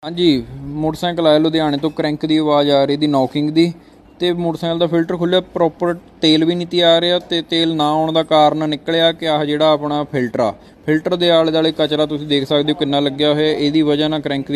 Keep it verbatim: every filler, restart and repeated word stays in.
हाँ जी, मोटरसाइकिल आया लुधियाने तो क्रैंक की आवाज़ आ रही थी नॉकिंग की। ਤੇ ਮੋਟਰਸਾਈਕਲ ਦਾ ਫਿਲਟਰ ਖੁੱਲ੍ਹਿਆ, ਪ੍ਰੋਪਰ ਤੇਲ ਵੀ ਨਹੀਂ ਤੀ ਆ ਰਿਹਾ ਅਤੇ ਤੇਲ ਨਾ ਆਉਣ ਦਾ ਕਾਰਨ ਨਿਕਲਿਆ ਕਿ ਆਹ ਜਿਹੜਾ ਆਪਣਾ ਫਿਲਟਰ ਆ, ਫਿਲਟਰ ਦੇ ਆਲੇ ਦੁਆਲੇ ਕਚਰਾ ਤੁਸੀਂ ਦੇਖ ਸਕਦੇ ਹੋ ਕਿੰਨਾ ਲੱਗਿਆ ਹੋਇਆ। ਇਹਦੀ ਵਜ੍ਹਾ ਨਾਲ ਕਰੰਕ